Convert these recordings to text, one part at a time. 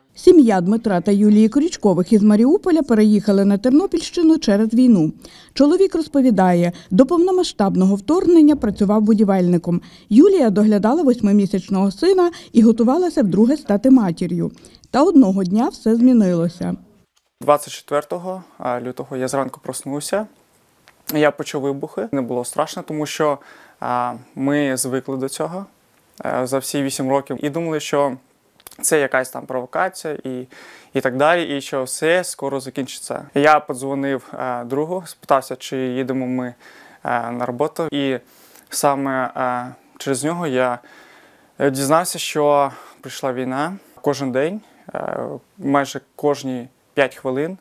Сім'я Дмитра та Юлії Крючкових із Маріуполя переїхали на Тернопільщину через війну. Чоловік розповідає, до повномасштабного вторгнення працював будівельником. Юлія доглядала 8-місячного сина і готувалася вдруге стати матір'ю. Та одного дня все змінилося. 24 лютого я зранку проснувся, я почув вибухи. Не було страшно, тому що ми звикли до цього за всі 8 років і думали, що це якась там провокація і так далі, і що все скоро закінчиться. Я подзвонив другу, спитався, чи їдемо ми на роботу, і саме через нього я дізнався, що прийшла війна. Кожен день, майже кожні 5 хвилин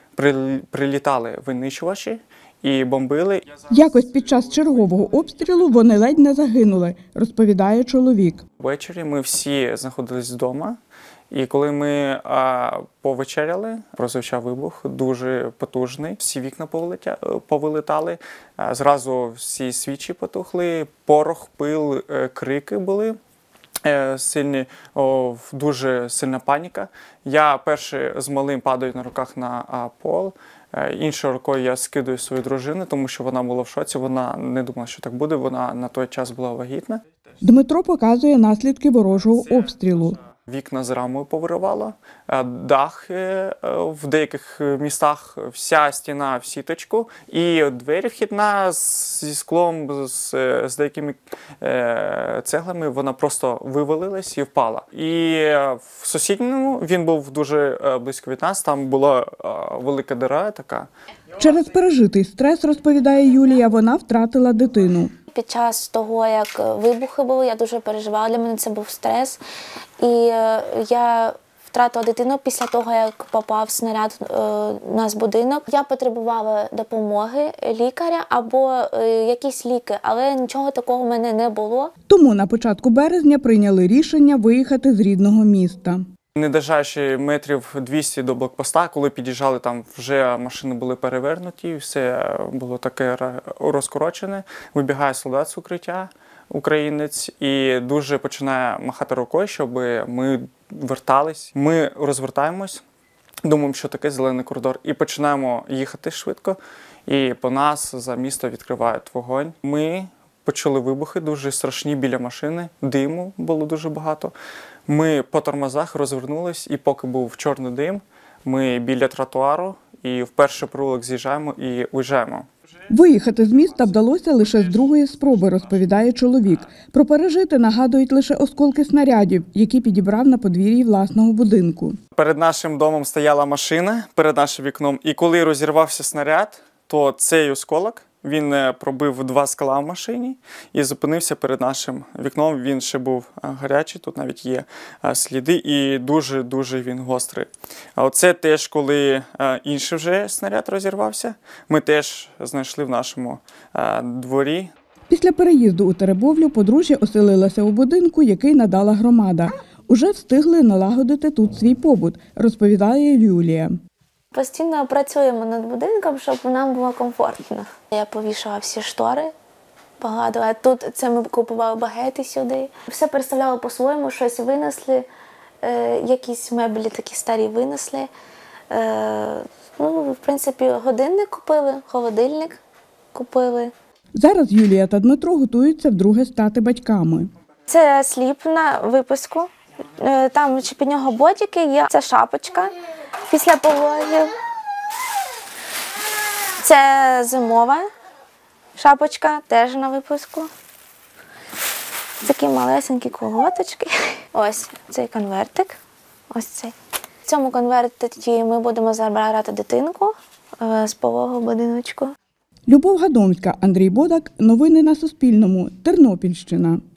прилітали винищувачі і бомбили. Якось під час чергового обстрілу вони ледь не загинули, розповідає чоловік. Ввечері ми всі знаходились вдома, і коли ми повечеряли, прозвучав вибух, дуже потужний. Всі вікна повилітали, зразу всі свічі потухли, порох, пил, крики були. Сильні, дуже сильна паніка. Я перший з малим падаю на руках на пол, іншою рукою я скидаю свою дружину, тому що вона була в шоці, вона не думала, що так буде, вона на той час була вагітна. Дмитро показує наслідки ворожого обстрілу. Вікна з рамою повиривало, дах в деяких містах, вся стіна в сіточку, і двері вхідна зі склом, з деякими цеглами, вона просто вивалилась і впала. І в сусідньому, він був дуже близько від нас, там була велика діра така. Через пережитий стрес, розповідає Юлія, вона втратила дитину. Під час того, як вибухи були, я дуже переживала, для мене це був стрес. І я втратила дитину після того, як попав снаряд у нас в будинок. Я потребувала допомоги лікаря або якісь ліки, але нічого такого в мене не було. Тому на початку березня прийняли рішення виїхати з рідного міста. Не доїжджаючи метрів 200 до блокпоста, коли під'їжджали, там вже машини були перевернуті, все було таке розкорочене. Вибігає солдат з укриття, українець, і дуже починає махати рукою, щоб ми вертались. Ми розвертаємось, думаємо, що таке зелений коридор, і починаємо їхати швидко, і по нас за місто відкривають вогонь. Ми почули вибухи дуже страшні біля машини, диму було дуже багато. Ми по тормозах розвернулись, і поки був чорний дим, ми біля тротуару, і в перший провулок з'їжджаємо і уїжджаємо. Виїхати з міста вдалося лише з другої спроби, розповідає чоловік. Про пережити нагадують лише осколки снарядів, які підібрав на подвір'ї власного будинку. Перед нашим домом стояла машина, перед нашим вікном, і коли розірвався снаряд, то цей осколок, він пробив 2 скла в машині і зупинився перед нашим вікном. Він ще був гарячий, тут навіть є сліди, і дуже-дуже він гострий. А оце теж, коли інший вже снаряд розірвався, ми теж знайшли в нашому дворі. Після переїзду у Теребовлю подружжя оселилося у будинку, який надала громада. Уже встигли налагодити тут свій побут, розповідає Юлія. Постійно працюємо над будинком, щоб нам було комфортно. Я повішала всі штори, погладила. Тут це ми купували багети сюди. Все переставляли по-своєму, щось винесли, якісь меблі такі старі винесли. В принципі, годинник купили, холодильник купили. Зараз Юлія та Дмитро готуються вдруге стати батьками. Це сліп на випуску, там під нього ботики є, це шапочка. Після пологів. Це зимова шапочка, теж на випуску. Такі малесенькі колготочки. Ось цей конвертик. Ось цей. В цьому конверті ми будемо забирати дитинку з пологового будиночку. Любов Гадомська, Андрій Бодак. Новини на Суспільному. Тернопільщина.